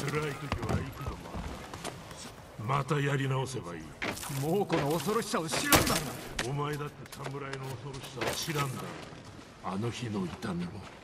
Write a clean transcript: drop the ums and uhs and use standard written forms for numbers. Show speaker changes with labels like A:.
A: 辛い時は行くぞ。またやり直せばいい。
B: 猛虎の恐ろしさを知らんだろ。
A: お前だって侍の恐ろしさを知らんだろ。あの日の痛みも